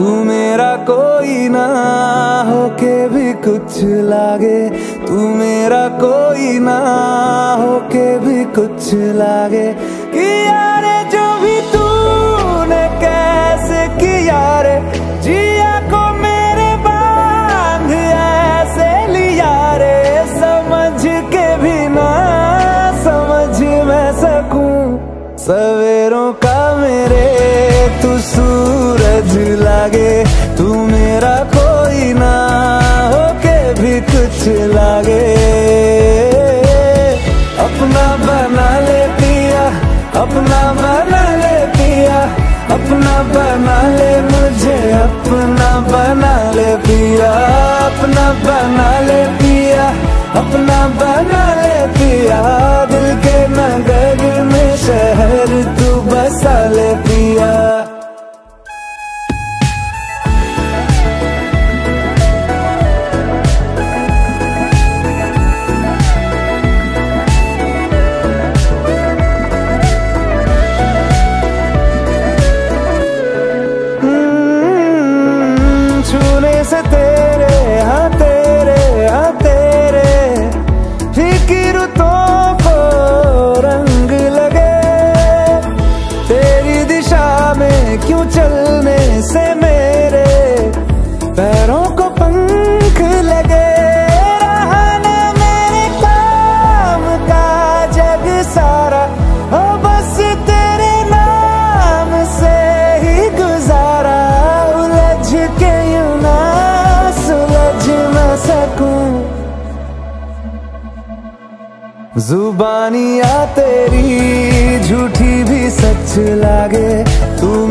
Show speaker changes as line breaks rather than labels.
तू मेरा कोई ना होके भी कुछ लागे, तू मेरा कोई ना होके भी कुछ लागे। कि यारे जो भी तूने कैसे किया रे, जिया को मेरे बांध ऐसे लिया रे, समझ के भी ना समझ मैं सकूं सवेरों का मेरे तू सूरज लागे, तू मेरा कोई ना होके भी कुछ लागे। अपना बना ले पिया, अपना बना ले पिया, अपना बना ले मुझे, अपना बना ले पिया, अपना बना ले पिया, अपना बना ले पिया। दिल के नगर में शहर तू बसा ले पिया। छूने से तेरे हाँ तेरे हाँ तेरे फीकी रुतों को रंग लगे, तेरी दिशा में क्यों चलने से मेरे पैरों को पंख लगे। रहा ना मेरे काम का जग सारा, हो बस तेरे नाम से ही गुजारा। उलझ के यूं ना सुलझ ना सकूं, जुबानियाँ तेरी झूठी भी सच लागे, तू